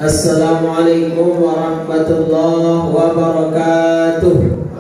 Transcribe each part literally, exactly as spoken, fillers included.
Assalamualaikum warahmatullahi wabarakatuh.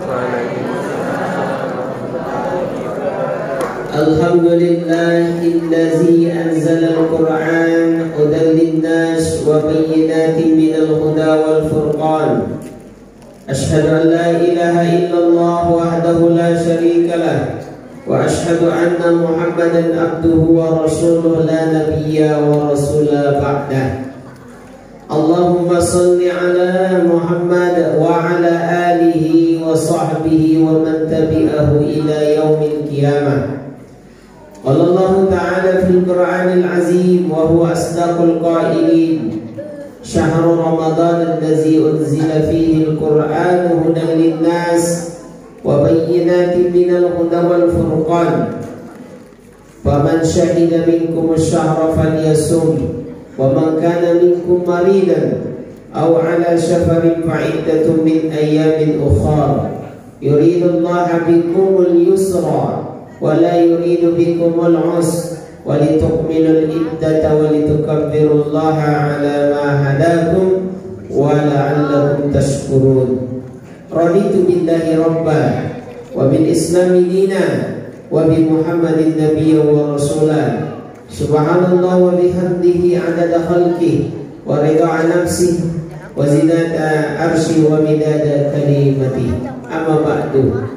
Alhamdulillahillazi anzala al-Qur'an hudan linnas wa bayyinatin minal huda wal furqan. Ashhadu an la ilaha illallah wahdahu la syarika lah wa ashhadu anna Muhammadan abduhu wa rasuluhu la nabiyya wa rasula ba'dah. Allahumma salli ala Muhammad wa ala alihi wa sahbihi wa man tabi'ahu ila yaumil qiyamah. Qala Allah ta'ala fil Qur'anil azim wa huwa asdaqul qailin. Syahrul Ramadan allazi unzila fihi al-Qur'an hudan linnas wa bayyinatin minal huda wal furqan. Faman syahida minkum asy-syahra falyasum. وَمَنْ كَانَ مِنْكُمْ مَرِيضًا أَوْ عَلَى سَفَرٍ فَعِدَّةٌ مِنْ أَيَّامٍ أُخَرَ يُرِيدُ اللَّهُ بِكُمُ الْيُسْرَ وَلَا يُرِيدُ بِكُمُ الْعُسْرَ وَلِتُكْمِلُوا الْعِدَّةَ وَلِتُكَبِّرُوا اللَّهَ عَلَى مَا هَدَاكُمْ وَلَعَلَّكُمْ تَشْكُرُونَ رَضِيتُ بِاللَّهِ رَبًّا وَبِالْإِسْلَامِ دِينًا وَبِمُحَمَّدٍ نَبِيًّا وَرَسُولًا. Subhanallah wa bihamdihi adada khalqih wa ridha nafsih wa zinata arsyih wa midada kalimatih. Amma ba'du.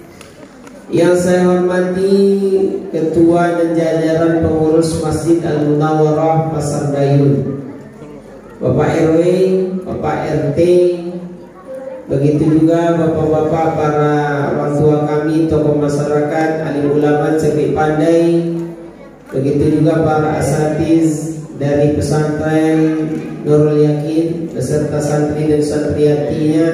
Yang saya hormati Ketua dan jajaran pengurus Masjid Al-Munawwarah Pasar Dayun, Bapak R W, Bapak R T, begitu juga bapak-bapak para orang tua kami, tokoh masyarakat, alim ulama cerdik pandai, begitu juga para asatiz dari pesantren Nurul Yakin beserta santri dan santriatinya,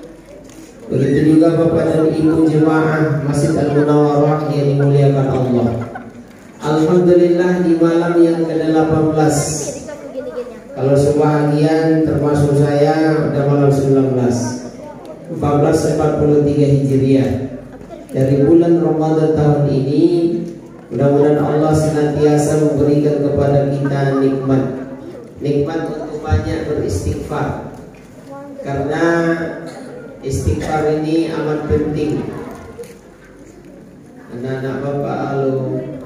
begitu juga bapak dan ibu jemaah Masjid Al-Munawwarah yang dimuliakan Allah. Alhamdulillah di malam yang ke delapan belas, kalau sebahagian termasuk saya udah malam sembilan belas, empat belas empat puluh tiga Hijriah dari bulan Ramadan tahun ini. Mudah-mudahan Allah senantiasa memberikan kepada kita nikmat Nikmat untuk banyak beristighfar, karena istighfar ini amat penting. Anak-anak bapak alu,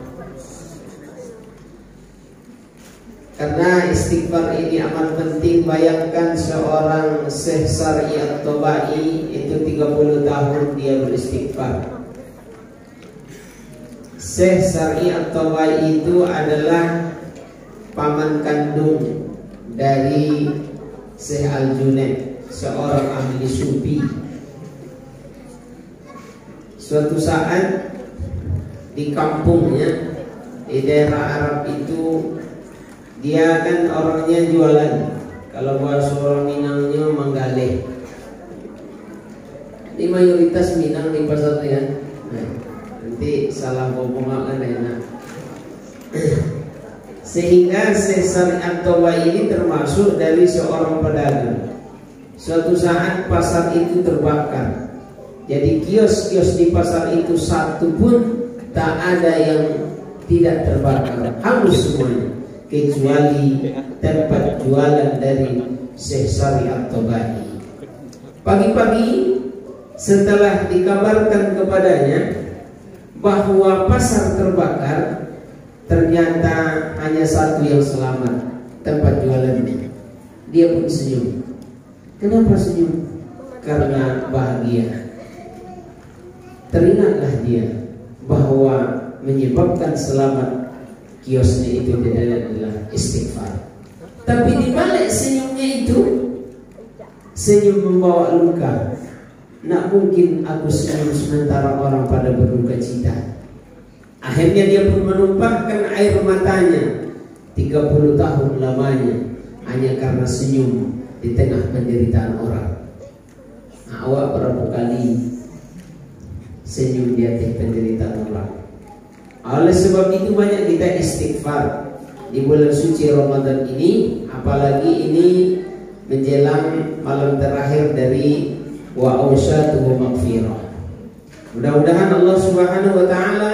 karena istighfar ini amat penting. Bayangkan seorang Syekh Syar'i At-Tabai itu tiga puluh tahun dia beristighfar. Syekh Syar'i At-Tabai itu adalah paman kandung dari Syekh Al-Junaid, seorang ahli sufi. Suatu saat di kampungnya di daerah Arab itu, dia kan orangnya jualan, kalau bahasa orang Minangnya manggaleh. Ini mayoritas Minang di pasar ya. Nanti salah ngomong akan enak. Sehingga Syekh Syar'i At-Tabai ini termasuk dari seorang pedagang. Suatu saat pasar itu terbakar. Jadi kios-kios di pasar itu satu pun tak ada yang tidak terbakar, hangus semuanya, kecuali tempat jualan dari Syekh Syar'i At-Tabai. Pagi-pagi setelah dikabarkan kepadanya bahwa pasar terbakar, ternyata hanya satu yang selamat, tempat jualannya. Dia pun senyum. Kenapa senyum? Karena bahagia. Teringatlah dia bahwa menyebabkan selamat kiosnya itu adalah istighfar. Tapi di balik senyumnya itu, senyum membawa luka. Nak mungkin aku senyum sementara orang pada berduka cita. Akhirnya dia pun menumpahkan air matanya tiga puluh tahun lamanya hanya karena senyum di tengah penderitaan orang. Nah, awak berapa kali senyum di atas penderitaan orang? Oleh sebab itu banyak kita istighfar di bulan suci Ramadan ini, apalagi ini menjelang malam terakhir dari wa awsatuhu maghfirah. Mudah-mudahan Allah Subhanahu wa taala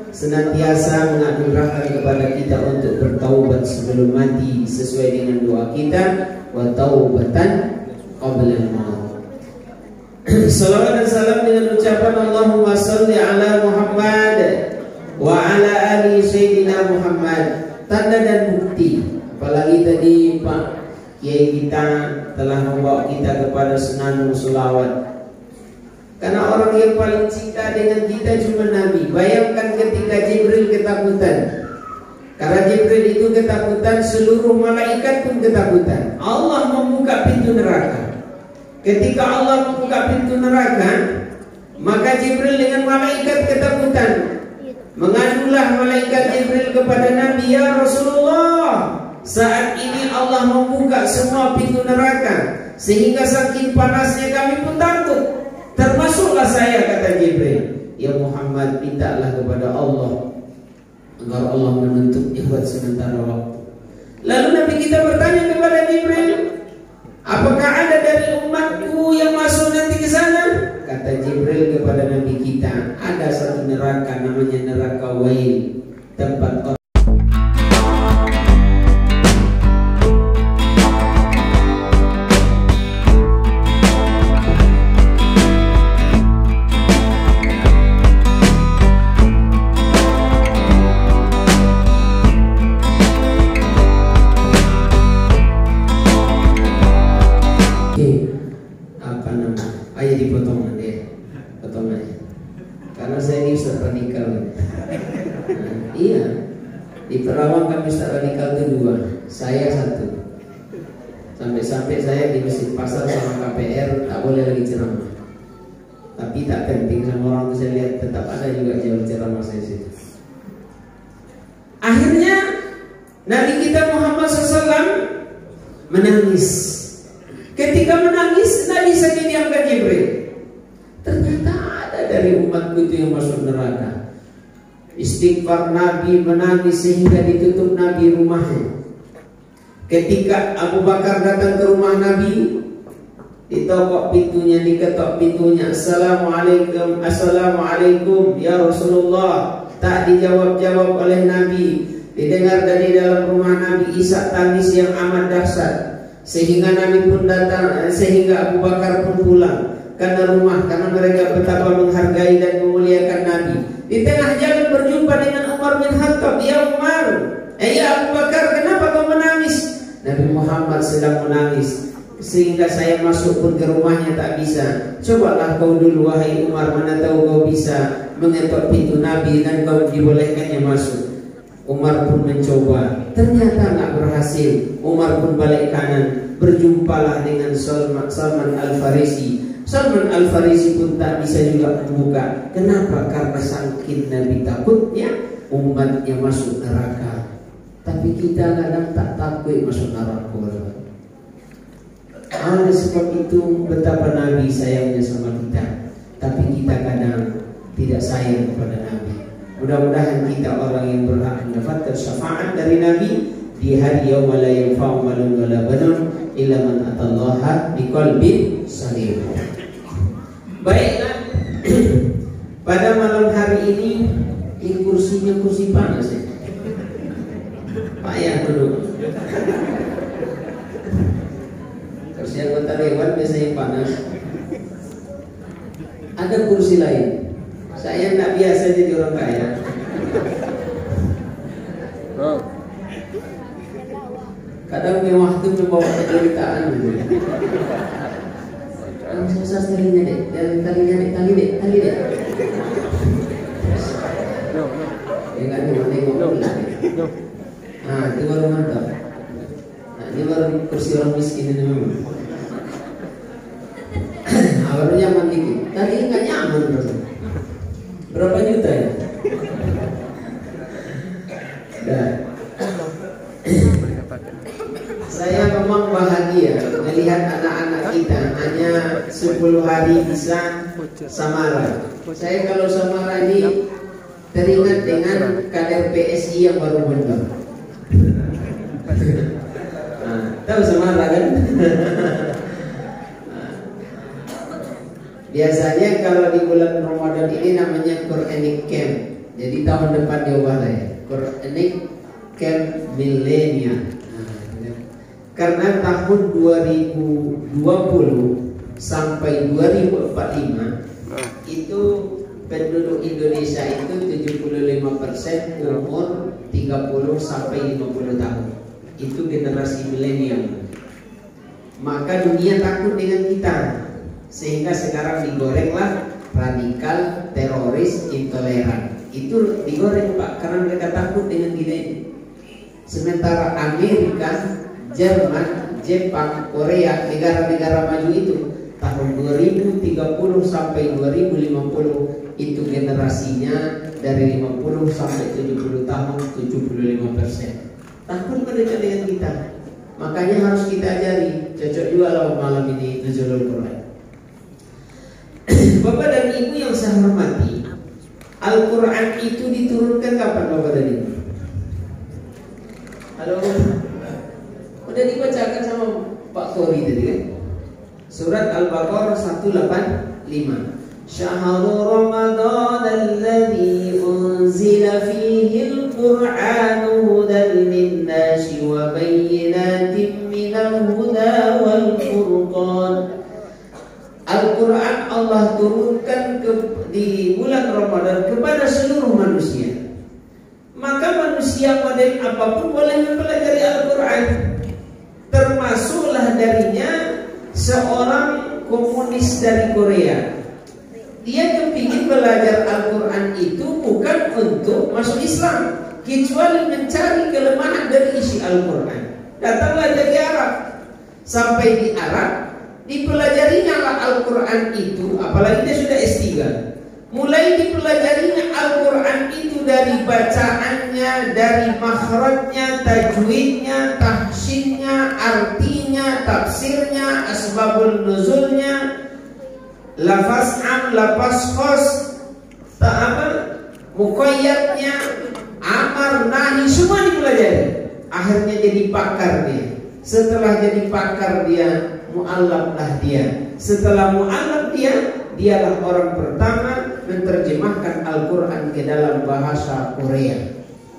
senantiasa mengaturkan kepada kita untuk bertaubat sebelum mati sesuai dengan doa kita, wa taubatan qabla al-maut. Salawat dan salam dengan ucapan Allahumma salli ala Muhammad wa ala ali Sayyidina Muhammad. Tanda dan bukti, apalagi tadi Pak Kiai kita telah membawa kita kepada senandung selawat. Karena orang yang paling cinta dengan kita cuma Nabi. Bayangkan ketika Jibril ketakutan. Karena Jibril itu ketakutan, seluruh malaikat pun ketakutan. Allah membuka pintu neraka. Ketika Allah membuka pintu neraka, maka Jibril dengan malaikat ketakutan. Mengadulah malaikat Jibril kepada Nabi, ya Rasulullah, saat ini Allah membuka semua pintu neraka, sehingga saking panasnya kami pun takut. Termasuklah saya, kata Jibril. Ya Muhammad, mintalah kepada Allah agar Allah menutup buat sementara waktu. Lalu Nabi kita bertanya kepada Jibril, apakah ada dari umatku yang masuk nanti ke sana? Kata Jibril kepada Nabi kita, ada satu neraka namanya neraka Wail, tempat orang sampai-sampai saya di Masjid Pasar sama K P R tak boleh lagi ceramah. Tapi tak penting, sama orang itu saya lihat tetap ada juga jual ceramah saya situ. Akhirnya Nabi kita Muhammad shallallahu alaihi wasallam menangis. Ketika menangis, Nabi saja diangkat Jibril. Ternyata ada dari umatku itu yang masuk neraka. Istighfar Nabi, menangis sehingga ditutup Nabi rumahnya. Ketika Abu Bakar datang ke rumah Nabi, ditokok pintunya, diketok pintunya, Assalamualaikum, Assalamualaikum ya Rasulullah. Tak dijawab-jawab oleh Nabi. Didengar dari dalam rumah Nabi isak tangis yang amat dahsyat, sehingga Nabi pun datang, sehingga Abu Bakar pun pulang karena rumah, karena mereka betapa menghargai dan memuliakan Nabi. Di tengah jalan berjumpa dengan Umar bin Khattab. Ya Umar, eh ya Abu Bakar, kenapa kau menangis? Nabi Muhammad sedang menangis, sehingga saya masuk pun ke rumahnya tak bisa. Cobalah kau dulu wahai Umar, mana tahu kau bisa mengetok pintu Nabi dan kau dibolehkannya masuk. Umar pun mencoba, ternyata tak berhasil. Umar pun balik kanan, berjumpalah dengan Salman, Salman Al-Farisi. Salman Al-Farisi pun tak bisa juga membuka. Kenapa? Karena saking Nabi takutnya umatnya masuk neraka. Tapi kita kadang tak takut masuk neraka. Oleh sebab itu betapa Nabi sayangnya sama kita, tapi kita kadang tidak sayang kepada Nabi. Mudah-mudahan kita orang yang berhak mendapatkan syafaat dari Nabi di hari yauma la yanfa'u malun wala banun illa man atallaha biqalbin salim. Baiklah, pada malam hari ini, ini kursinya kursi panas ya. Payah dulu. Kursi anggota dewan biasanya panas. Ada kursi lain. Saya nggak biasa jadi orang kaya. Kadang mewah itu membawa penderitaan. Yang susah talinya dek, dan talinya dek, tali dek, tali dek. Ya nggak cuma nengok lah. Nah, itu baru mantap. Nah, ini baru kursi orang miskin ini memang. Nah, baru nyaman dikit. Tadi nggak nyaman bro. Berapa juta ya? Nah, saya memang bahagia melihat anak-anak kita hanya sepuluh hari bisa samara. Saya kalau samara ini teringat dengan kader P S I yang baru bentuk. Nah, tahu samara kan? Biasanya kalau di bulan Ramadan ini namanya Quranic Camp. Jadi tahun depan diubah lah ya. Ini Camp Millennial. Nah, karena tahun dua ribu dua puluh sampai dua ribu empat puluh lima itu penduduk Indonesia itu tujuh puluh lima persen umur tiga puluh sampai lima puluh tahun. Itu generasi milenial. Maka dunia takut dengan kita, sehingga sekarang digorenglah radikal, teroris, intoleran. Itu digoreng Pak, karena mereka takut dengan kita ini. Sementara Amerika, Jerman, Jepang, Korea, negara-negara maju itu tahun dua ribu tiga puluh sampai dua ribu lima puluh itu generasinya dari lima puluh sampai tujuh puluh tahun tujuh puluh lima persen. Takut mereka dengan kita. Makanya harus kita ajari. Cocok juga lah malam ini Nuzulul Quran. Bapak dan Ibu yang saya hormati, Al-Quran itu diturunkan kapan Bapak dan Ibu? Halo? Udah dibacakan sama Pak Tori tadi kan? Surat Al-Baqarah seratus delapan puluh lima. Syahrul Ramadan alladzi unzila fihi al-Qur'anu hudan lin-nasi wa bayyinatin minal huda wal furqan. Al-Quran Allah turunkan ke, di bulan Ramadan kepada seluruh manusia. Maka manusia model apapun boleh mempelajari Al-Quran. Termasuklah darinya seorang komunis dari Korea. Dia kepingin belajar Al-Quran itu bukan untuk masuk Islam, kecuali mencari kelemahan dari isi Al-Quran. Datanglah dari Arab. Sampai di Arab, dipelajarinya Al-Quran itu, apalagi dia sudah S tiga. Mulai dipelajarinya Al-Quran itu dari bacaannya, dari makhrajnya, tajwidnya, tahsinnya, artinya, tafsirnya, asbabul nuzulnya, lafaz am, lafaz khos, tak apa, muqayyadnya, amar, nahi, semua dipelajari. Akhirnya jadi pakar dia. Setelah jadi pakar dia, mu'allaf lah dia. Setelah mu'allaf dia, dialah orang pertama menerjemahkan Al-Quran ke dalam bahasa Korea.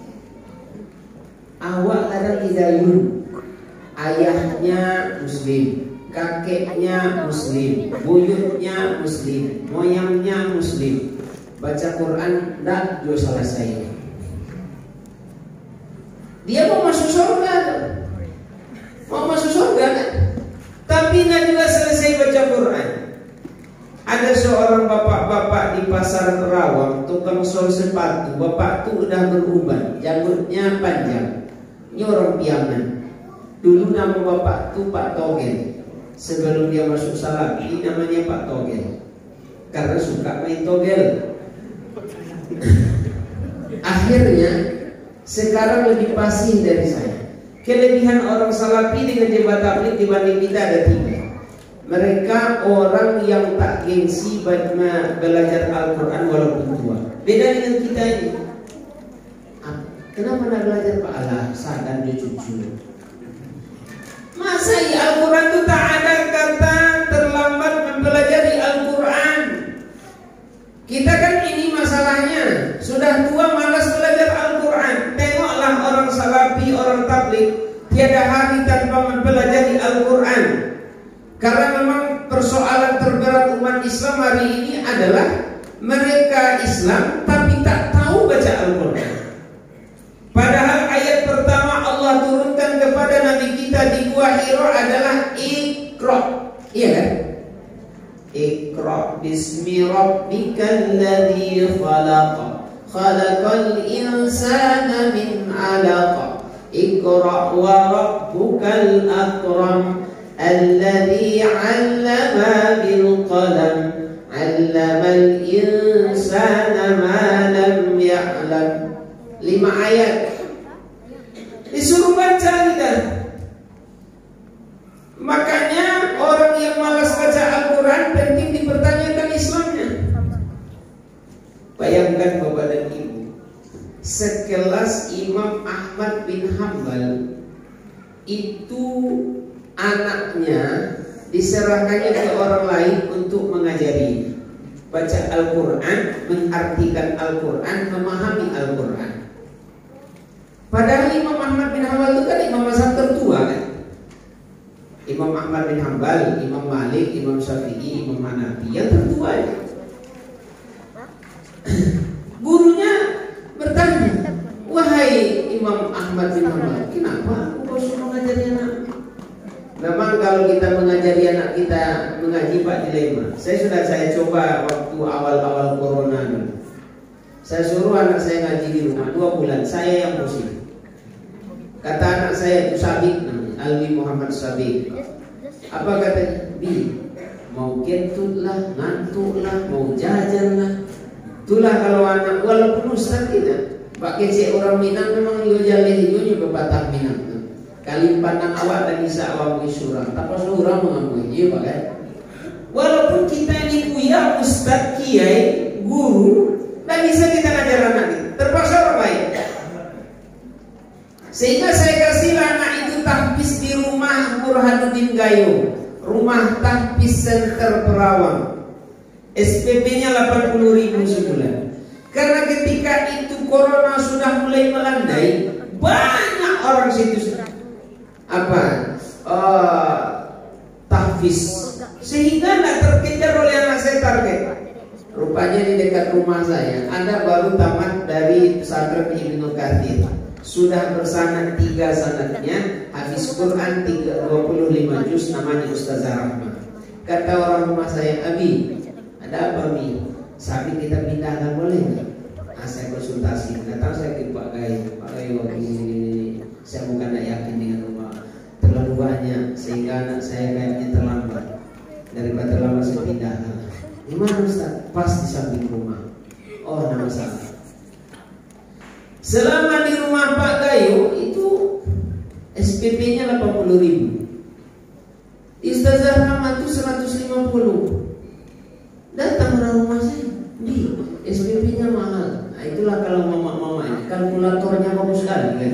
Awak ada Hidayun, ayahnya Muslim, kakeknya Muslim, buyutnya Muslim, moyangnya Muslim. Baca Quran tidak juga salah saya. Dia mau masuk surga, mau masuk surga kan? Tapi tidak juga selesai baca Quran. Ada seorang bapak-bapak di pasar Kerawang, tukang sol sepatu. Bapak itu udah beruban, janggutnya panjang. Ini orang Piaman. Dulu nama bapak itu Pak Togel. Sebelum dia masuk Salafi namanya Pak Togel, karena suka main togel. Akhirnya sekarang lebih fasih dari saya. Kelebihan orang Salafi dengan jemaah tabligh dibanding kita ada tiga. Mereka orang yang tak gengsi belajar Al-Quran walaupun tua. Beda dengan kita ini. Kenapa nak belajar Pak Allah? Sadar dia cucu. Masa ya Al-Quran itu tak ada kata terlambat mempelajari Al-Quran. Kita kan ini masalahnya, sudah tua malas belajar Al-Quran. Tengoklah orang Salafi, orang tabligh, tiada hari tanpa mempelajari Al-Quran. Karena memang persoalan terberat umat Islam hari ini adalah mereka Islam tapi tak tahu baca Al-Quran. Padahal ayat pertama Allah turunkan kepada Nabi kita di Gua Hira adalah Iqra. Iya kan? Iqra bismi rabbikal ladzi khalaq. Khalaqal insana min 'alaq. Iqra wa rabbukal akram. Alladzi 'allama bil qalam. 'Allamal insana ma lam ya'lam. Lima ayat disuruh baca kita. Makanya orang yang malas baca Al-Quran penting dipertanyakan Islamnya. Bayangkan Bapak dan Ibu, sekelas Imam Ahmad bin Hanbal itu anaknya diserahkannya ke orang lain untuk mengajari. baca Al-Quran, mengartikan Al-Quran, memahami Al-Quran. Padahal Imam Ahmad bin Hanbal itu kan imam mazhab tertua kan. Imam Ahmad bin Hanbal, Imam Malik, Imam Syafi'i, Imam Hanafi yang tertua ya. Gurunya bertanya, wahai Imam Ahmad bin Hanbal, kenapa aku harus mengajari anak? Memang kalau kita mengajari anak kita mengaji Pak dilema. Saya sudah saya coba waktu awal-awal corona dulu. Saya suruh anak saya ngaji di rumah dua bulan, saya yang pusing. Kata anak saya itu Sabik namanya, Alwi Muhammad Sabik. Apa katanya? Bi, mau kentut lah, ngantuk lah, mau jajan lah. Itulah kalau anak, walaupun ustaz tidak pakai cek orang Minang memang yo jaleh hijaunya bepatah Minang. Kali pandang awak dan isa awak surang, tak pas orang mengakui, iya pak kan? Walaupun kita ini kuya, ustaz, kiai, guru, tak bisa kita ngajar anak ini, terpaksa orang baik. Sehingga saya kasih anak itu tahfiz di rumah Burhanuddin Gayo, rumah tahfiz Center Perawang. S P P-nya delapan puluh ribu sebulan. Karena ketika itu corona sudah mulai melandai, banyak orang situ apa uh, tahfiz, sehingga tidak terkejar oleh anak saya target. Rupanya di dekat rumah saya ada baru tamat dari pesantren Ibnu Katsir, sudah bersanad tiga sanadnya, hafiz Quran dua puluh lima juz, namanya Ustazah Rahma. Kata orang rumah saya, Abi, ada apa Mi? Sabi kita pindahkan boleh nggak? Nah, saya konsultasi, datang saya ke Pak Gai, Pak Gai waktu ini saya bukan tidak yakin dengan rumah terlalu banyak sehingga anak saya kayaknya terlambat. Daripada terlambat saya pindahkan. Gimana Ustaz? Pas di samping rumah. Oh, tidak masalah. Selama di rumah Pak Gayo itu S P P-nya delapan puluh ribu, Ustazah Rahma itu seratus lima puluh. Datang orang rumah saya, di S P P-nya mahal. Nah, itulah kalau mama-mama ini kalkulatornya bagus sekali kan?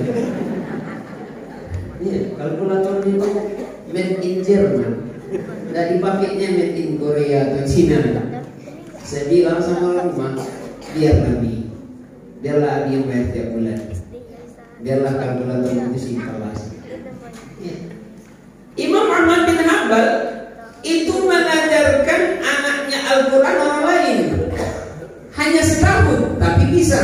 Iya, kalkulatornya itu made in Jerman. Nggak dipakainya made in Korea atau Cina. Saya bilang sama orang rumah, biar Nabi, biarlah Abi yang bayar tiap bulan, biarlah kalkulator itu simpel lah. Ya. Imam Ahmad bin Hanbal itu mengajarkan anaknya Al-Quran orang lain hanya setahun, tapi bisa.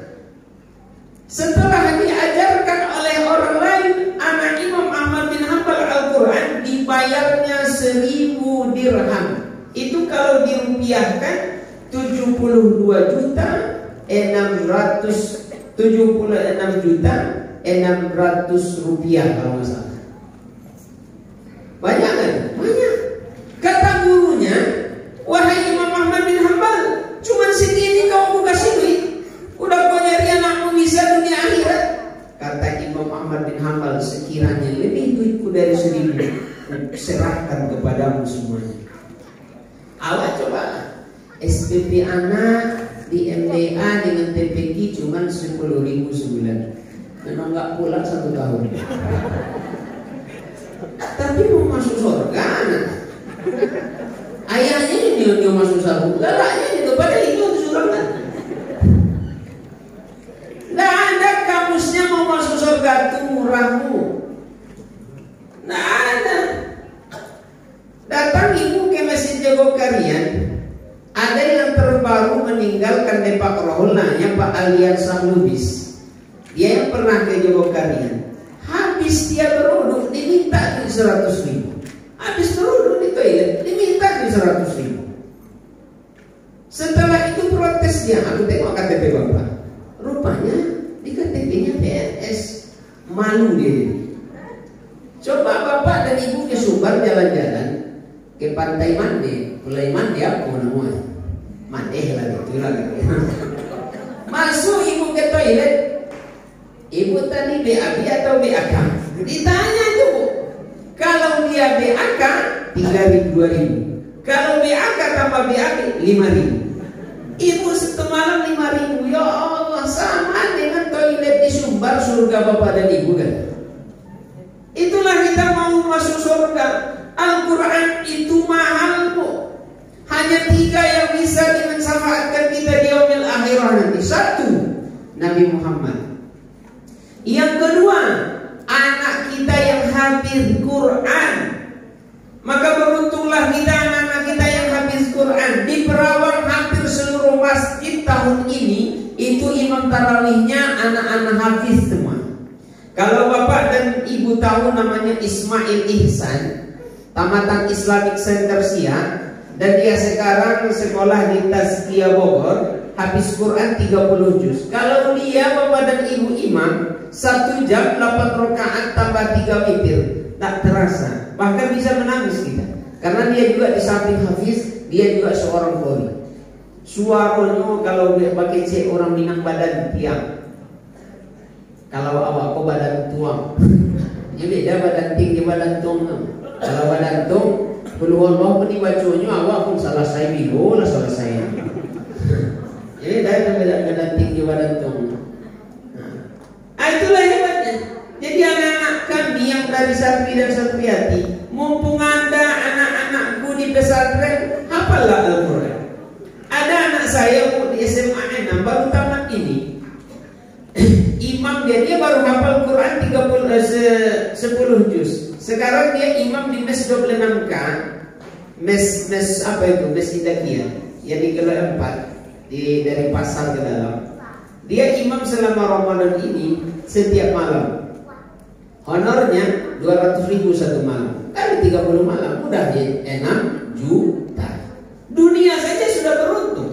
Setelah diajarkan oleh orang lain, anak Imam Ahmad bin Hanbal Al-Quran dibayarnya seribu dirham. Itu kalau dirupiahkan tujuh puluh dua juta enam ratus tujuh puluh enam juta enam ratus rupiah kalau nggak salah. Banyak kan? Banyak. Kata gurunya, wahai Imam Ahmad bin Hanbal, cuman segini kau kasih duit, udah kau nyari anakmu bisa dunia akhirat. Kata Imam Ahmad bin Hanbal, sekiranya lebih duitku dari seribu, serahkan kepadamu semuanya. Awak coba S P P anak di M D A dengan T P Q cuma sepuluh ribu sebulan, memang nggak pulang satu tahun. Tapi mau masuk surga anak. Ayahnya ini dia masuk surga, galaknya itu pada itu surga. Nggak ada kamusnya mau masuk surga itu murahmu. Nggak ada. Datang ibu ke Masjid Jogokarian, ada yang terbaru meninggalkan Depak Rohul, namanya Pak Alian Sahlubis. Dia yang pernah ke Jogokarian. Habis dia beruduk diminta duit seratus ribu. Habis beruduk di toilet diminta duit seratus ribu. Setelah itu protes dia, aku tengok K T P bapak. Rupanya di K T P-nya P N S, malu dia. Coba bapak dan ibu ke Sumbar jalan-jalan ke Pantai Mande, mulai mandi apa namanya? Mande lah gitu lah. Masuk ibu ke toilet. Ibu tadi B A B atau B A K? Ditanya tuh. Kalau dia B A K tiga ribu dua ribu. Kalau B A K tambah B A B lima ribu. Ibu setemalam lima ribu. Ya Allah, sama dengan toilet di Sumbar surga bapak dan ibu kan. Itulah kita mau masuk surga. Al-Quran itu mahal bu. Hanya tiga yang bisa dimanfaatkan kita di yaumil akhirah nanti. Satu, Nabi Muhammad. Yang kedua, anak kita yang hafiz Quran. Maka beruntunglah kita, anak-anak kita yang hafiz Quran. Di Perawang hampir seluruh masjid tahun ini itu imam tarawihnya anak-anak hafiz semua. Kalau bapak dan ibu tahu namanya Ismail Ihsan, tamatan Islamic Center Siak, dan dia sekarang sekolah di Tazkiyah Bogor, habis Quran tiga puluh juz. Kalau dia bapak dan ibu imam, satu jam delapan rakaat tambah tiga witir, tak terasa, bahkan bisa menangis kita. Karena dia juga di samping hafiz, dia juga seorang qori. Suaranya kalau dia pakai cek orang Minang badan tiang. Kalau awak kau badan tuang. Jadi beda badan tinggi badan tuang. Kalau badan tuang peluang Allah pun dibacanya awak pun salah saya bigo lah salah saya. Jadi dah badan badan tinggi badan tuang. Nah, itulah hebatnya. Jadi anak-anak kami yang dari santri dan santriati, mumpung anda anak-anakku di pesantren, hafallah Al-Quran. Ada anak saya di S M A enam baru tamat ini. Imam dia dia baru hafal Quran tiga puluh sepuluh juz. Sekarang dia imam di mes dua puluh enam K. Mes mes apa itu? Mes Idakiyah. Yang di Gela empat di dari pasar ke dalam. Dia imam selama Ramadan ini setiap malam. Honornya dua ratus ribu satu malam. Kali tiga puluh malam udah dia enam juta. Dunia saja sudah beruntung.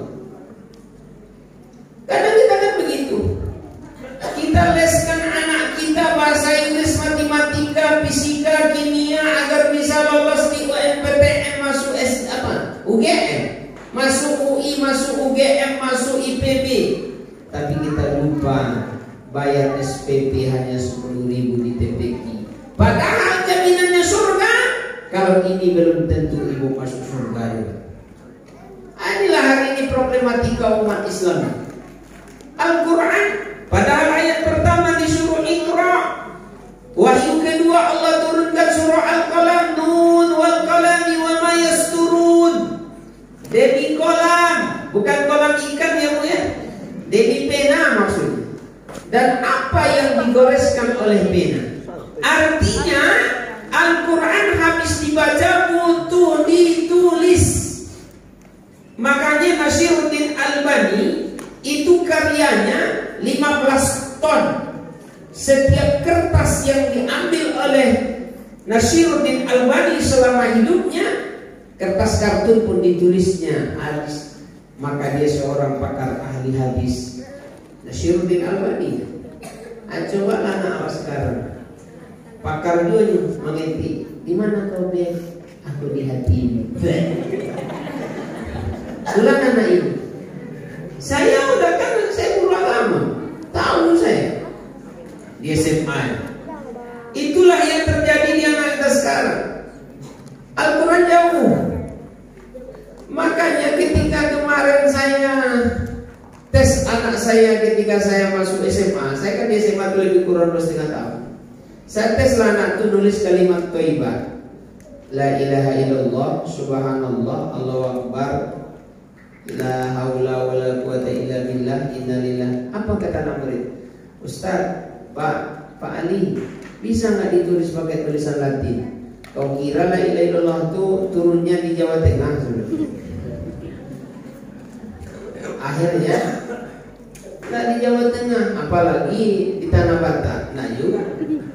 Kadang kita kan begitu. Kita leskan anak kita bahasa Inggris, matematika, fisika, kimia agar bisa lolos di U M P T N, masuk S apa? U G M, masuk U I, masuk U G M, masuk I P B. Tapi kita lupa bayar S P P hanya sepuluh ribu di T P Q. Padahal jaminannya surga. Kalau ini belum tentu ibu masuk surga. Inilah hari ini problematika umat Islam. Al-Quran, padahal ayat pertama disuruh Iqra. Wahyu kedua Allah turunkan surah Al-Qalam, Nun wal qalami wa ma yasturun. Demi kolam, bukan kolam ikan ya Bu ya. Demi pena maksudnya. Dan apa yang digoreskan oleh pena. Artinya Al-Quran habis dibaca butuh ditulis. Makanya Nasiruddin Albani itu karyanya lima belas ton. Setiap kertas yang diambil oleh Nasiruddin Albani selama hidupnya, kertas kartun pun ditulisnya hadis. Maka dia seorang pakar ahli hadis. Nasiruddin Albani. Ah, cobalah anak sekarang. Pakar dulu mengerti. Di mana kau be? Aku di hatimu. Ulang anak ini. Saya udah kan saya guru agama, tahu saya di S M A. Itulah yang terjadi di anak kita sekarang. Al-Quran jauh. Makanya ketika kemarin saya tes anak saya ketika saya masuk S M A, saya kan di S M A itu lebih kurang dua setengah tahun. Saya tes lah anak itu nulis kalimat thayyibah. La ilaha illallah, subhanallah, Allahu akbar, la haula wala quwata illa billah, innalillah. Apa kata anak murid? Ustaz, Pak, Pak Ali, bisa nggak ditulis pakai tulisan Latin? Kau kira la ilaha illallah itu turunnya di Jawa Tengah? Akhirnya nggak di Jawa Tengah, apalagi di Tanah Batak. Nah juga.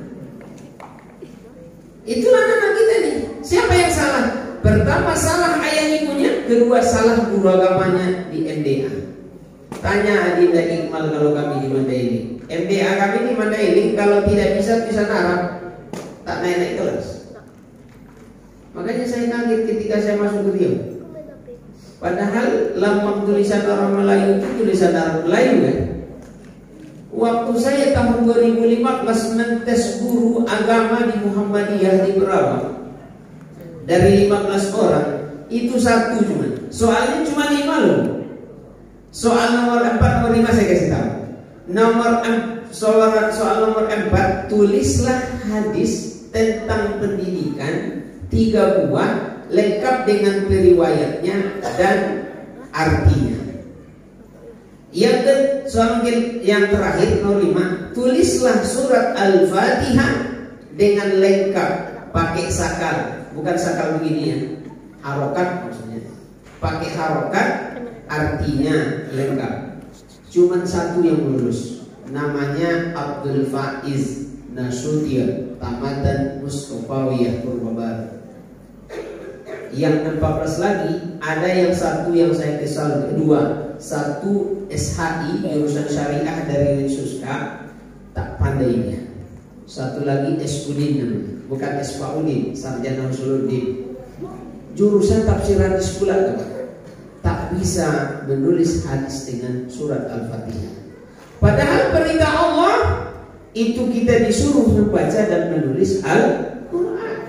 Itulah anak kita nih. Siapa yang salah? Pertama salah ayah ibunya, kedua salah guru agamanya di M D A. Tanya Adinda Iqmal kalau kami di Mandailing. M D A kami di Mandailing kalau tidak bisa tulisan Arab, tak naik-naik kelas. Makanya saya kaget ketika saya masuk ke Riau. Padahal lambang tulisan orang Melayu itu tulisan Arab Melayu kan. Waktu saya tahun dua ribu lima belas mentes guru agama di Muhammadiyah di Perawang, dari lima belas orang itu satu cuma. Soalnya cuma lima loh. Soal nomor empat, nomor lima saya kasih tahu. Nomor soal, soal nomor empat, tulislah hadis tentang pendidikan tiga buah lengkap dengan periwayatnya dan artinya. Yang ke, yang terakhir nomor lima, tulislah surat Al-Fatihah dengan lengkap pakai sakal, bukan sakal begini ya, harokat maksudnya, pakai harokat, artinya lengkap. Cuman satu yang lulus, namanya Abdul Faiz Nasution, tamatan Mustofawiyah Purwabaru. Yang empat belas lagi, ada yang satu yang saya kesal, kedua, satu S H I jurusan syariah dari Suska, tak pandainya. Satu lagi S Udin, bukan S Faudin, sarjana usuluddin, jurusan tafsiran di sekolah, tak bisa menulis hadis dengan surat Al-Fatihah. Padahal perintah Allah itu kita disuruh membaca dan menulis Al-Quran.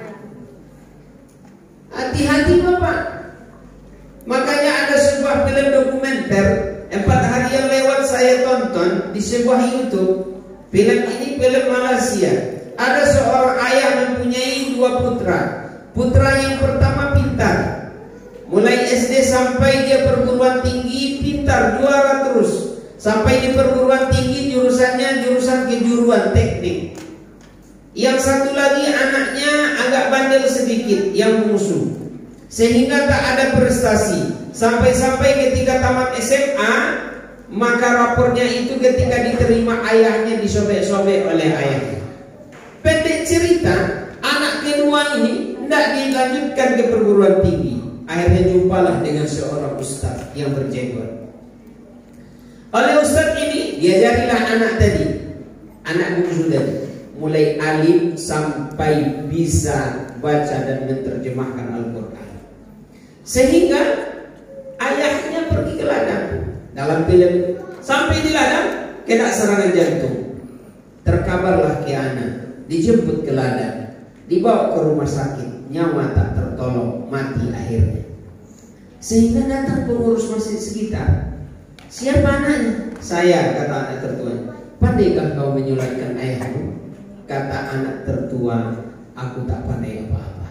Hati-hati Bapak. Makanya ada sebuah film dokumenter empat hari yang lewat saya tonton di sebuah YouTube. Film ini film Malaysia. Ada seorang ayah mempunyai dua putra. Putra yang pertama pintar, mulai S D sampai dia perguruan tinggi pintar, juara terus. Sampai di perguruan tinggi jurusannya jurusan kejuruan teknik. Yang satu lagi anaknya agak bandel sedikit, yang bungsu, sehingga tak ada prestasi. Sampai-sampai ketika tamat S M A, maka rapornya itu ketika diterima ayahnya disobek-sobek oleh ayahnya. Pendek cerita, anak kedua ini tidak dilanjutkan ke perguruan tinggi. Akhirnya jumpalah dengan seorang ustaz yang berjenggot. Oleh ustaz ini diajarilah anak tadi, anak bungsu tadi, mulai alim sampai bisa baca dan menerjemahkan Al-Quran. Sehingga ayahnya pergi ke ladang dalam film. Sampai di ladang kena serangan jantung. Terkabarlah ke anak, dijemput ke ladang, dibawa ke rumah sakit, nyawa tak tertolong, mati akhirnya. Sehingga datang pengurus masjid sekitar. Siapa anaknya? Saya, kata anak tertua. Pandaikah kau menyulatkan ayahmu? Kata anak tertua, aku tak pandai apa-apa.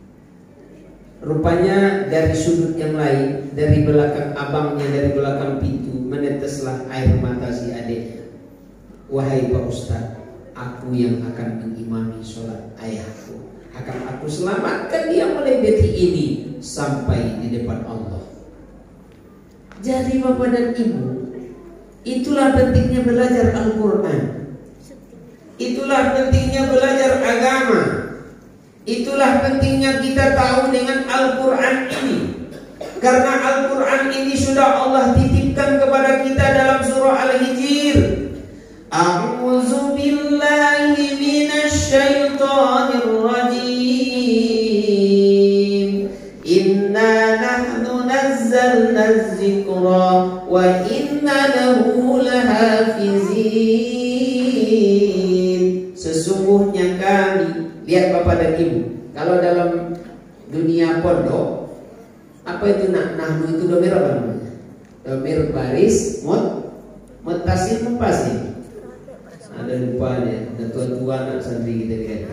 Rupanya dari sudut yang lain, dari belakang abangnya, dari belakang pintu, meneteslah air mata si adiknya. Wahai Pak Ustaz, aku yang akan mengimami sholat ayahku. Akan aku selamatkan dia mulai detik ini sampai di depan Allah. Jadi Bapak dan Ibu, itulah pentingnya belajar Al-Quran. Itulah pentingnya belajar agama. Itulah pentingnya kita tahu dengan Al-Quran ini. Karena Al-Quran ini sudah Allah titipkan kepada kita dalam surah Al-Hijr. A'udzu billahi minasy syaithanir rajim. Inna nahnu nazzalna dzikra wa inna lahu lahafizin. Sesungguhnya kami, lihat Bapak dan Ibu, kalau dalam dunia pondok, apa itu nah, nahnu itu domir apa namanya? Domir baris, mut, mutasil, mumpasil. Ada lupanya, ada tua-tua anak santri kita lihat.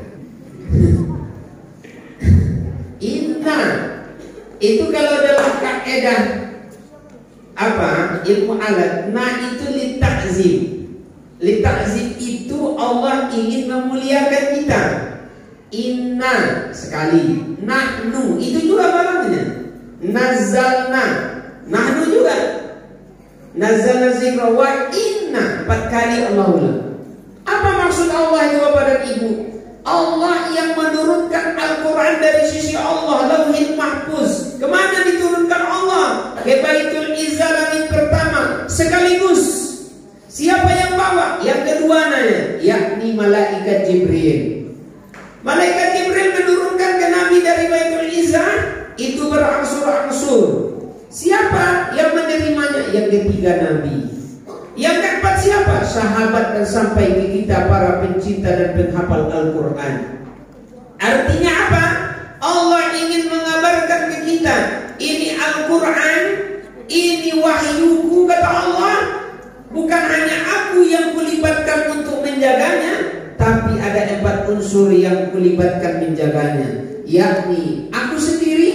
Inna itu kalau dalam kaidah apa ilmu alat, nah itu litakzim. Litakzim itu Allah ingin memuliakan kita. Inna sekali, nahnu itu juga namanya. Nazzalna, nahnu juga. Nazzalna zikra wa inna, empat kali Allah ulang. Apa maksud Allah itu Bapak dan Ibu? Allah yang menurunkan Al-Quran dari sisi Allah, Lauhil Mahfuz. Kemana diturunkan Allah? Ke Baitul Izzah langit pertama sekaligus. Siapa yang bawa? Yang kedua nanya, yakni malaikat Jibril. Malaikat Jibril menurunkan ke Nabi dari Baitul Izzah, itu berangsur-angsur. Siapa yang menerimanya? Yang ketiga Nabi. Yang keempat siapa? Sahabat dan sampai ke kita para pencinta dan penghafal Al-Quran. Artinya apa? Allah ingin mengabarkan ke kita, ini Al-Quran, ini wahyuku kata Allah. Bukan hanya aku yang kulibatkan untuk menjaganya, tapi ada empat unsur yang kulibatkan menjaganya, yakni aku sendiri,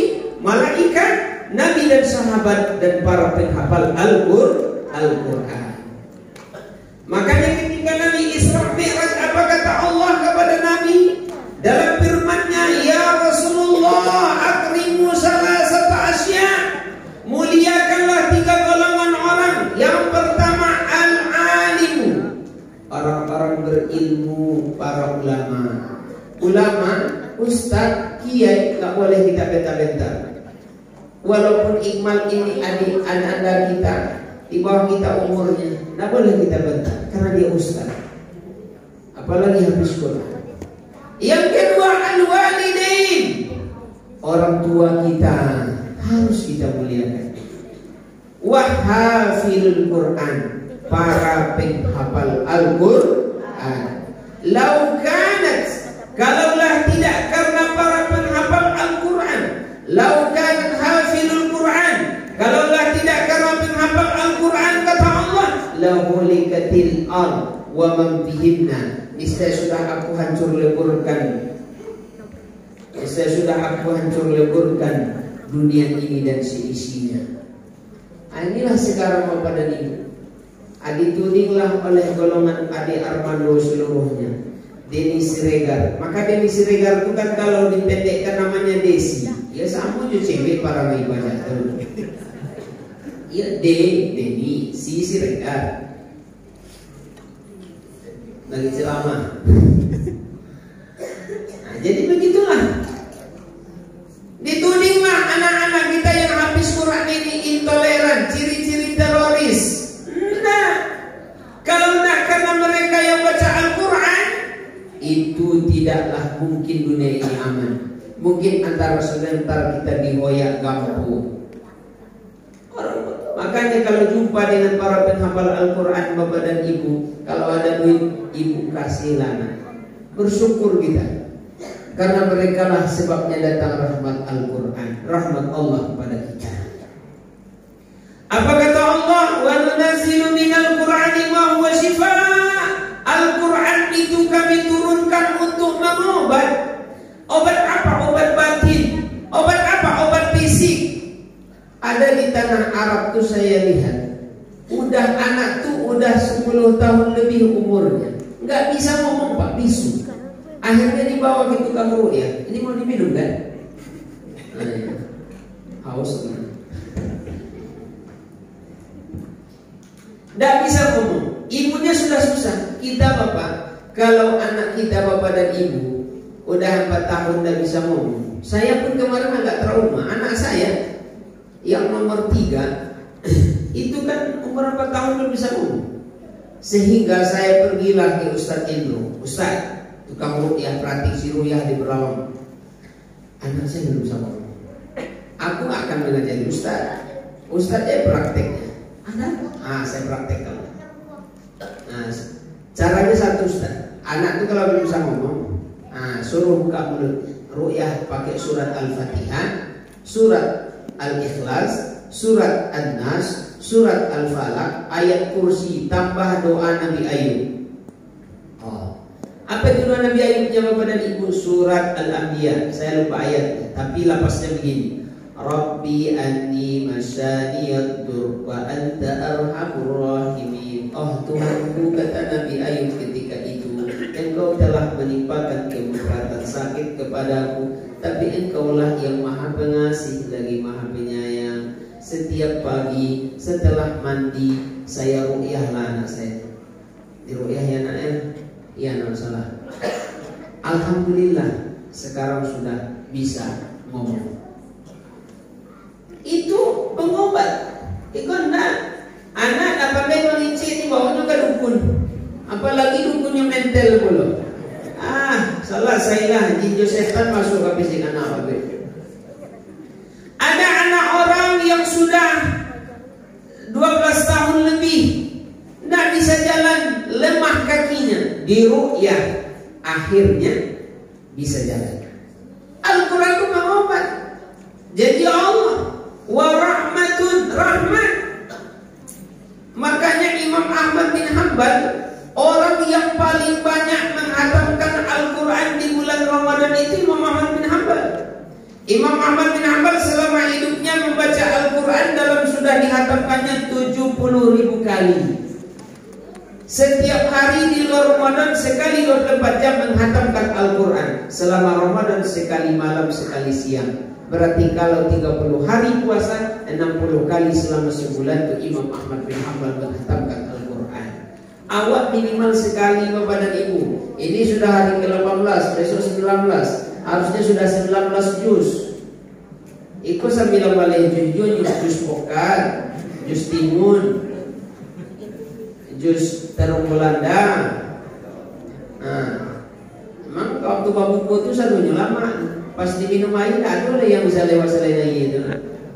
malaikat, nabi dan sahabat dan para penghafal Al-Qur'an. Makanya ketika Nabi Isra Mi'raj, apa kata Allah kepada Nabi dalam firman-Nya, ya Rasulullah, akrimu salasata asya, muliakanlah tiga golongan orang. Yang pertama al-alimu, orang-orang berilmu, para ulama. Ulama, ustaz, kiai, tak boleh kita bentar-bentar. Walaupun Iqmal ini adik anak-anak kita, di bawah kita umurnya, tak boleh kita bentar karena dia ustaz, apalagi habis sekolah. Yang kedua al-walidain, orang tua kita harus kita muliakan. Wahafilul Quran, para penghafal Al-Quran. Lau kanat, kalaulah tidak karena para penghafal Al-Quran, lau kanat hafilul Quran, kalaulah tidak karena penghafal Al-Quran, kata Allah, lahulikatil ard wa man fihinna, niscaya sudah aku hancur leburkan, niscaya sudah aku hancur leburkan dunia ini dan seisinya. Inilah sekarang Bapak dan Ibu, ditudinglah oleh golongan Ade Armando seluruhnya, Denny Siregar. Maka Denny Siregar itu kan kalau dipendekkan namanya Desi, ya sama aja cewek para ibadah tuh. Ya D, Denny, si Siregar lagi ceramah. Nah, jadi begitulah. Ditudinglah anak-anak kita yang habis Quran ini intoleran, ciri-ciri teroris. Nah, kalau tidak karena mereka yang baca Al-Quran, itu tidaklah mungkin dunia ini aman. Mungkin antara sebentar kita dihoyak gampu. Makanya kalau jumpa dengan para penghafal Al-Quran, Bapak dan Ibu, kalau ada duit, Ibu kasihlah. Bersyukur kita, karena mereka lah sebabnya datang rahmat Al-Quran, rahmat Allah kepada kita. Apa kata Allah? Wa nunazzilu minal Qur'ani ma huwa shifaa. Al-Quran itu kami turunkan untuk mengobat. Obat apa? Obat batin. Obat apa? Obat fisik. Ada di tanah Arab tuh saya lihat, udah anak tuh udah sepuluh tahun lebih umurnya, nggak bisa ngomong Pak, bisu. Akhirnya dibawa ke tukang ruqyah. Ini mau diminum kan? Nah, ya. Haus kan? Nggak bisa ngomong. Ibunya sudah susah. Kita Bapak, kalau anak kita Bapak dan Ibu udah empat tahun nggak bisa ngomong. Saya pun kemarin agak trauma. Anak saya yang nomor tiga itu kan umur empat tahun belum bisa ngomong. Sehingga saya pergilah ke Ustadz Indro. Ustadz, tukang ruqyah, praktik si ruqyah di Berawang. Anak saya belum bisa ngomong. Aku akan mengajari Ustadz. Ustadz ya prakteknya. Anak, ah saya praktekkan. Nah, caranya satu Ustadz. Anak itu kalau belum bisa ngomong, nah, suruh buka mulut. Ruqyah pakai surat Al-Fatihah, surat Al-Ikhlas, surat An-Nas, surat Al-Falaq, ayat kursi, tambah doa Nabi Ayub. Oh, apa itu doa Nabi Ayub? Jawab pada Ibu, surat Al-Anbiya. Saya lupa ayatnya, tapi lapasnya begini: Rabbi anni masyaniyadd dur wa anta arhamur rahimin. Oh Tuhanku, kata Nabi Ayub ketika itu, Engkau telah menimpakan kemudaratan sakit kepadaku, tapi Engkaulah yang maha pengasih lagi maha penyayang. Setiap pagi setelah mandi saya ruqyahlah anak saya. Di ruqyah ya nak ya? Iya, nak salah. Alhamdulillah sekarang sudah bisa ngomong. Itu pengobat. Ikut nak anak dapat pandai melincir di bawahnya ke dukun. Apalagi dukunnya mental pula. Ah, salah saya lah. Jinjo setan masuk ke fisik anak apa? Ada anak orang yang sudah dua belas tahun lebih tidak bisa jalan, lemah kakinya, di ruqyah akhirnya bisa jalan. Al-Quran itu mengobat. Jadi Allah wa rahmatun, rahmat. Makanya Imam Ahmad bin Hanbal, orang yang paling banyak menghatamkan Al-Quran di bulan Ramadan itu Imam Ahmad bin Hanbal. Imam Imam Ahmad bin Hanbal selama hidupnya membaca Al-Quran dalam sudah dihatamkannya tujuh puluh ribu kali. Setiap hari di luar Ramadan sekali dua puluh empat jam menghatamkan Al-Quran. Selama Ramadan sekali malam sekali siang. Berarti kalau tiga puluh hari puasa, enam puluh kali selama sebulan itu Imam Ahmad bin Hanbal menghatamkan Al-Quran. Awak minimal sekali Bapak dan Ibu. Ini sudah hari ke delapan belas, besok sembilan belas. Harusnya sudah sembilan belas juz. Ikut sambil balik juz juz juz pokal, juz timun, juz terung Belanda. Nah, emang waktu babuku itu satunya lama. Pas diminum air tak ada yang bisa lewat selain air itu.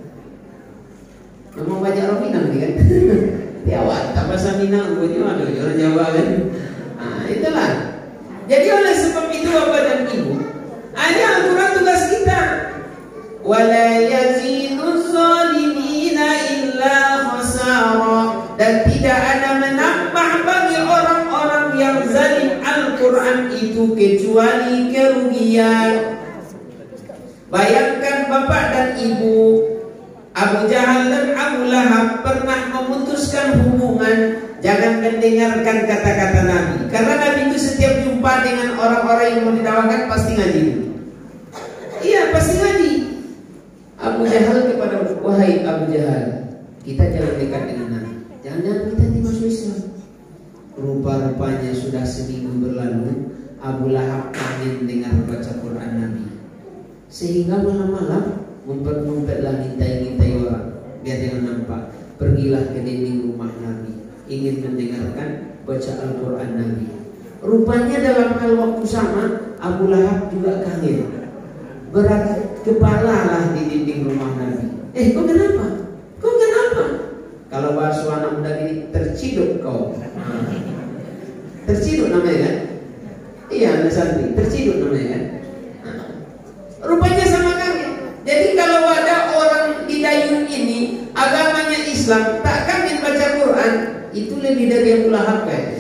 Memang banyak orang Minang nih kan. Tiawat tak pasal Minang, buatnya ada orang Jawa kan. Nah, itulah. Jadi oleh sebab itu Bapak dan Ibu, ada Al-Quran tugas kita. Wala yaziduz zalimina illa khasara. Dan tidak ada menambah bagi orang-orang yang zalim Al-Quran itu kecuali kerugian. Bayangkan Bapak dan Ibu, Abu Jahal dan Abu Lahab pernah memutuskan hubungan. Jangan mendengarkan kata-kata Nabi, karena Nabi itu setiap jumpa dengan orang-orang yang mau didakwakan pasti ngaji. Iya, pasti ngaji. Abu Jahal kepada wahai Abu Jahal, kita jangan dekat dengan Nabi. Jangan kita masuk Islam. Rupa-rupanya sudah seminggu berlalu, Abu Lahab kangen dengar baca Quran Nabi. Sehingga malam-malam ngumpet-ngumpetlah ngintai-ngintai orang biar jangan nampak. Pergilah ke dinding rumah Nabi, ingin mendengarkan baca Al-Quran Nabi. Rupanya dalam hal waktu sama Abu Lahab juga kangen. Berat kepala lah di dinding rumah Nabi. Eh kok kenapa? Kok kenapa? Kalau bahasa anak muda ini terciduk kau. Nah, terciduk namanya kan? Iya, anak santri terciduk namanya kan? Nah, rupanya sama kangen. Jadi kalau ada orang di dayung ini agamanya Islam tak kangen baca Quran, itu lebih dari Abu Lahab kan?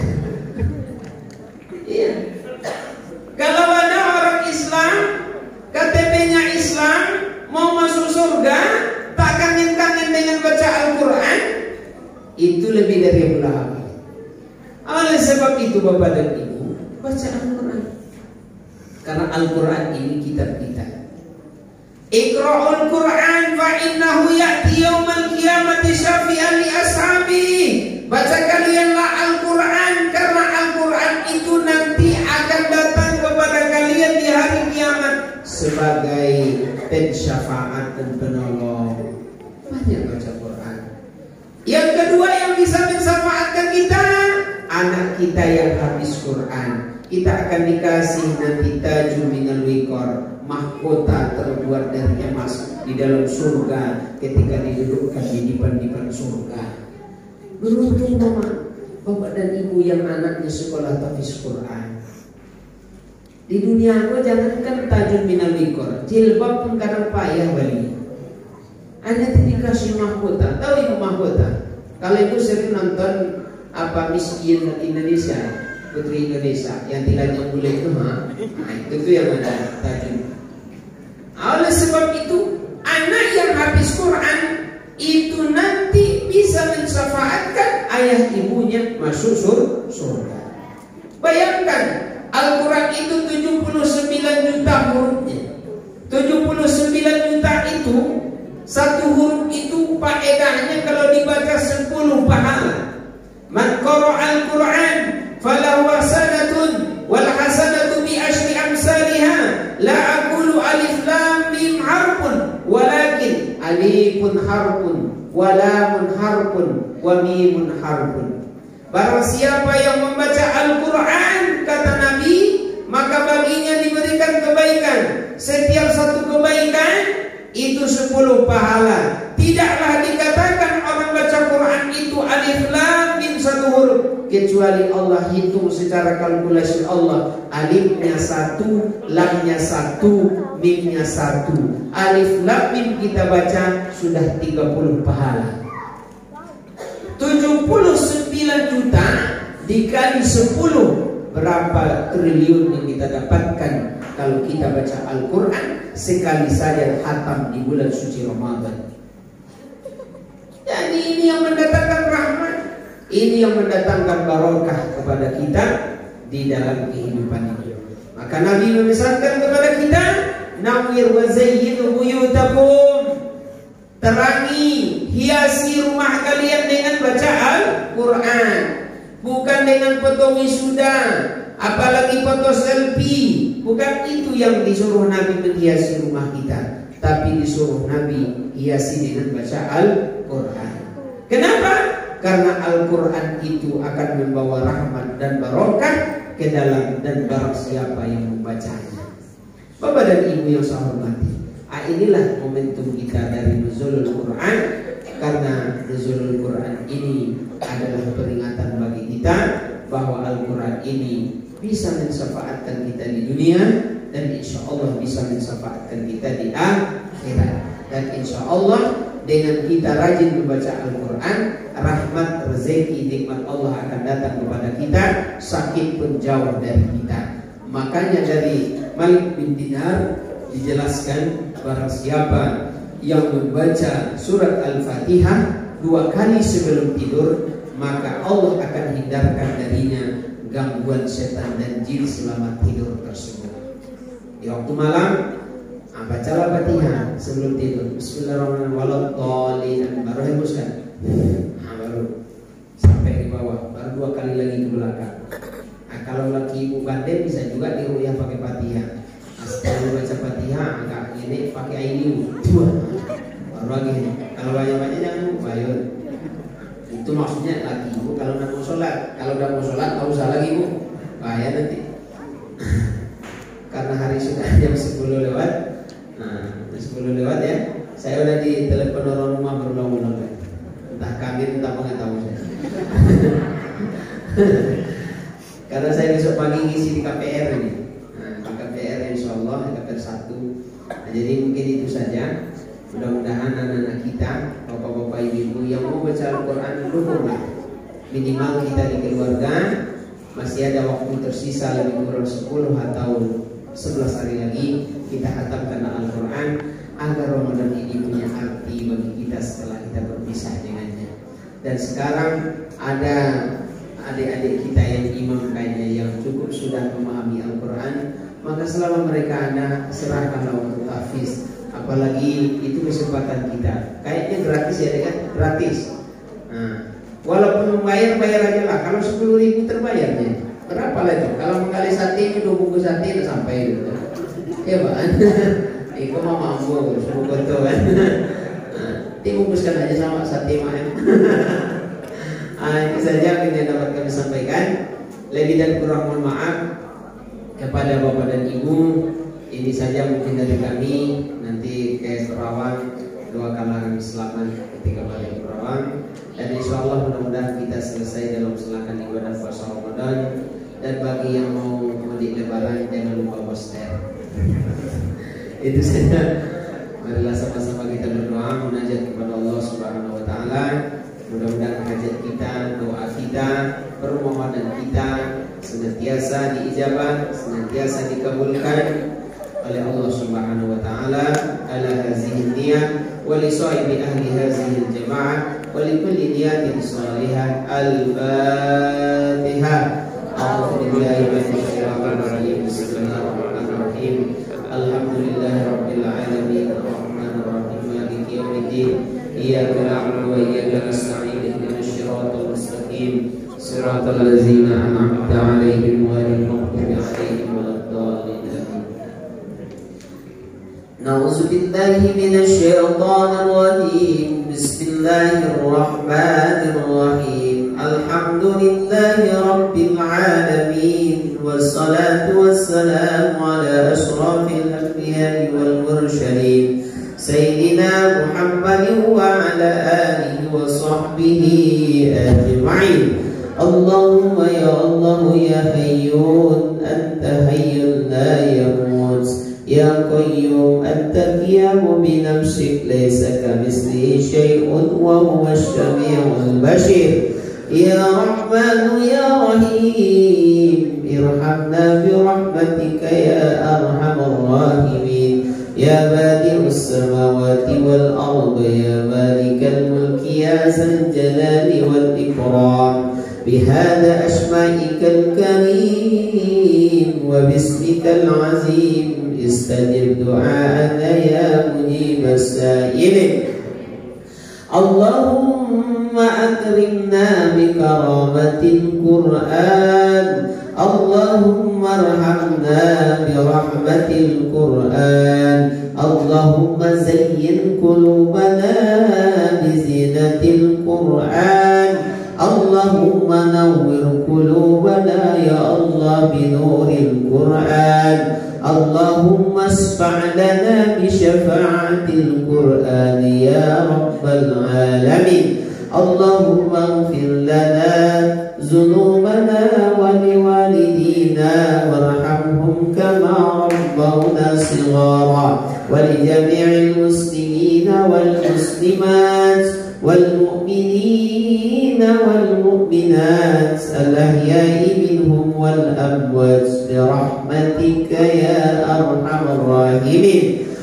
Iya. Kalau ada orang Islam K T P-nya Islam mau masuk surga tak kangen-kangen dengan baca Al-Quran, itu lebih dari Abu Lahab. Oleh sebab itu Bapak dan Ibu, baca Al-Quran, karena Al-Quran ini kitab kita. Iqra'ul Quran fa innahu ya'ti yaumal qiyamati syafi'an li ashabi. Baca kalianlah Al-Quran, karena Al-Quran itu nanti akan datang kepada kalian di hari kiamat sebagai pensyafaat dan penolong. Banyak baca Quran. Yang kedua yang bisa mensyafaatkan kita, anak kita yang habis Quran. Kita akan dikasih nanti tajul minal wikor, mahkota terbuat dari emas di dalam surga ketika didudukkan di dipan-dipan surga. Beruntung mama, bapak dan ibu yang anaknya sekolah tahfiz Quran. Di dunia aku jangankan tajul minal wikor, jilbab pun kadang payah beli. Anda dikasih mahkota. Tahu ibu mahkota? Kalau ibu sering nonton apa Miss Indonesia, Putri Indonesia yang tilanya boleh itu, ha? Nah, itu yang ada tajul. Oleh sebab itu, anak yang habis Quran itu nanti bisa mensyafaatkan ayah ibunya masuk surga. Bayangkan, Al-Quran itu tujuh puluh sembilan juta hurufnya. tujuh puluh sembilan juta itu, satu huruf itu faedahnya kalau dibaca sepuluh pahala. Man qara'al Quran falahu hasanatun wal hasanatu bi asyri amsalha. La aqulu alif lam mim harfun walakin alifun harfun wa lamun harfun wa mimun harfun. Barang siapa yang membaca Al-Quran, kata Nabi, maka baginya diberikan kebaikan. Setiap satu kebaikan itu sepuluh pahala. Tidaklah dikatakan orang baca Quran itu alif lam mim satu huruf, kecuali Allah hitung secara kalkulasi Allah. Alifnya satu, lamnya satu, mimnya satu. Alif lam mim kita baca sudah tiga puluh pahala. tujuh puluh sembilan juta dikali sepuluh, berapa triliun yang kita dapatkan kalau kita baca Al-Quran sekali saja khatam di bulan suci Ramadan. Jadi ini yang mendatangkan rahmat, ini yang mendatangkan barokah kepada kita di dalam kehidupan ini. Maka Nabi memesankan kepada kita, nawwir wa zayyinu buyutakum, terangi, hiasi rumah kalian dengan baca Al-Quran, bukan dengan foto wisuda, apalagi foto selfie. Bukan itu yang disuruh Nabi menghiasi rumah kita, tapi disuruh Nabi hiasi dengan baca Al-Quran. Kenapa? Karena Al-Quran itu akan membawa rahmat dan barokah ke dalam dan barang siapa yang membacanya. Bapak dan Ibu yang saya hormati, ah, inilah momentum kita dari nuzulul Quran. Karena nuzulul Quran ini adalah peringatan bagi kita bahwa Al-Quran ini bisa mensyafaatkan kita di dunia, dan insya Allah bisa mensyafaatkan kita di akhirat. Dan insya Allah dengan kita rajin membaca Al-Quran, rahmat, rezeki, nikmat Allah akan datang kepada kita, sakit pun jauh dari kita. Makanya dari Malik bin Dinar dijelaskan, barang siapa yang membaca surat Al-Fatihah dua kali sebelum tidur, maka Allah akan hindarkan darinya gangguan setan dan jin selama tidur tersebut. Di waktu malam, ah, bacalah Fatihah sebelum tidur. Bismillahirrahmanirrahim. Baru hembuskan. Nah, baru sampai di bawah. Baru dua kali lagi ke belakang. Nah, kalau lagi ibu bandel bisa juga diruyah pakai Fatihah. Nah, setelah baca Fatihah agak ini pakai ainu. Baru lagi. Kalau banyak-banyak jangan bayar. Itu maksudnya lagi ibu kalau nak mau sholat. Kalau udah mau sholat nggak usah lagi ibu, bahaya nanti. Karena hari sudah jam sepuluh lewat. Nah, jam sepuluh lewat ya. Saya udah di telepon orang rumah berulang-ulang. Entah kami entah apa nggak tahu saya. Karena saya besok pagi ngisi di K P R ini. Nah, di K P R insya Allah di K P R satu. Nah, jadi mungkin itu saja. Mudah-mudahan anak-anak kita, bapak-bapak, ibu-ibu yang mau baca Al-Quran dulu, minimal kita di keluarga masih ada waktu tersisa lebih kurang sepuluh atau sebelas hari lagi kita khatamkan Al-Quran agar Ramadan ini punya arti bagi kita setelah kita berpisah dengannya. Dan sekarang ada adik-adik kita yang imam kayaknya yang cukup sudah memahami Al-Quran, maka selama mereka ada, serahkanlah untuk tahfiz. Apalagi itu kesempatan kita. Kayaknya gratis ya kan? Gratis. Nah, walaupun membayar, bayar aja lah. Kalau sepuluh ribu terbayarnya, berapa lah itu? Kalau mengkali sate itu dua bungkus sate udah sampai gitu. Ya Pak. Itu mah mampu, sepuluh botol kan. Nah, dibungkuskan aja sama sate mah. Ah, itu saja yang dapat kami sampaikan. Lebih dan kurang mohon maaf kepada Bapak dan Ibu. Ini saja mungkin dari kami. Nanti ke Perawang, doakan kami selamat ketika balik ke Perawang. Dan insya Allah mudah-mudahan kita selesai dalam melaksanakan ibadah puasa Ramadan. Dan bagi yang mau mudik lebaran jangan lupa poster. Itu saja. Marilah sama-sama kita berdoa munajat kepada Allah Subhanahu Wa Taala. Mudah-mudahan hajat kita, doa kita, permohonan kita senantiasa diijabah, senantiasa dikabulkan oleh Allah Subhanahu Wa Taala. Ala hazihi niyat wa li sahibi ahli hazihi al-jamaah wa li kulli niyatin salihah. Al-Fatihah. A'udzu billahi minasy syaithanir rajim. Bismillahirrahmanirrahim. Alhamdulillahirabbil alamin. Arrahmanir rahim. Maliki yaumiddin. Iyyaka na'budu wa iyyaka nasta'in. Ihdinas siratal mustaqim. Siratal ladzina an'amta 'alaihim ghairil maghdubi 'alaihim waladdallin. Na'udzu billahi minasy syaithanir rajim. Bismillahirrahmanirrahim. Alhamdulillahi rabbil alamin. Wassalatu wassalamu ala asyrafil anbiya'i wal mursalin. Sayyidina Muhammadin wa ala alihi wa sahbihi ajma'in. Allahumma ya Allah ya hayyun anta hayyun la yamut. Ya qayyum anta qiyamu bi nafsik laysa kamitslihi syai'un wa huwa as-sami'ul basir. Ya Rahman ya Rahim irhamna bi rahmatika ya arhamar الراحمين يا بادئ السماوات والأرض يا مالك الملك يا ذا الجلال والإكرام بهذا أسمائك الكريم وباسمك العظيم استجب دعاءنا يا مجيب السائلين اللهم أكرمنا بكرامة القرآن اللهم ارحمنا برحمة القرآن اللهم زين قلوبنا بزينة القرآن اللهم نور قلوبنا يا الله بنور القرآن اللهم اشفع لنا بشفاعة القرآن يا رب العالمين اللهم اغفر لنا ذنوبنا ولوالدينا وارحمهم كما ربونا صغارا ولجميع المسلمين والمسلمات والمؤمنين والمؤمنات الأحياء منهم والأموات برحمتك يا أرحم الراحمين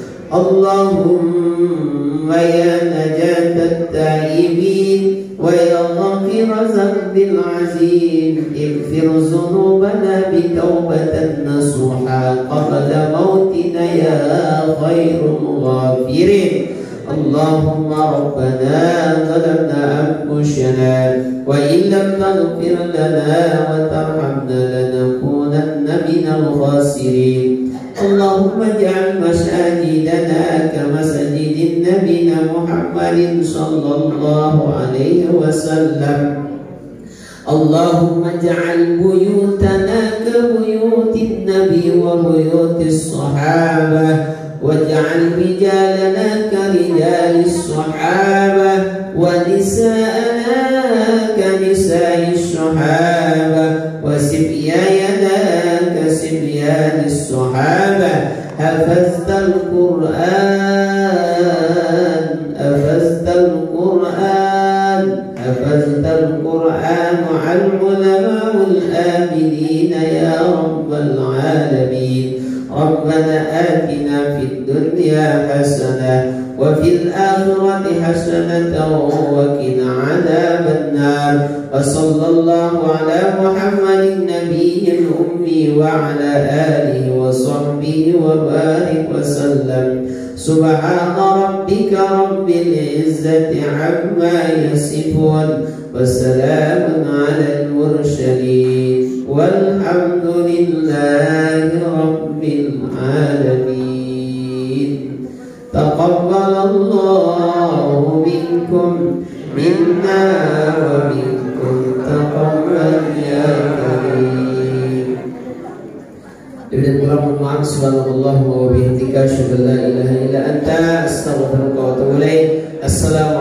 اللهم يا نجاة التائبين ويا غافر ذنب العظيم اغفر ذنوبنا بتوبة نصوحا قبل موتنا يا خير الغافرين اللهم ربنا ظلمنا أنفسنا وإن لم تغفر لنا وترحمنا لنكونن من الخاسرين اللهم اجعل مساجدنا كمسجد نبينا محمد صلى الله عليه وسلم اللهم اجعل بيوتنا كبيوت النبي وبيوت الصحابة واجعل رجالنا كرجال الصحابة ونساءنا كنساء الصحابة وسبيانا كسبيان الصحابة حفظت القرآن حفظت القرآن حفظت القرآن على العلماء الآمنين يا رب العالمين ربنا آتنا في الدنيا حسنة وفي الآخرة حسنة وقنا عذاب النار وصلى الله على محمد النبي الأمي وعلى آله وصحبه وبارك وسلم سبحان ربك رب العزة عما يصفون وسلام على المرسلين والحمد لله رب العالمين تقبل الله منكم منا ومنكم تقبل يا كريم. Demikian pula mohon maaf subhanallah wa bihamdika asyhadu an la ilaha illa anta astaghfiruka wa atubu ilaik. Assalamualaikum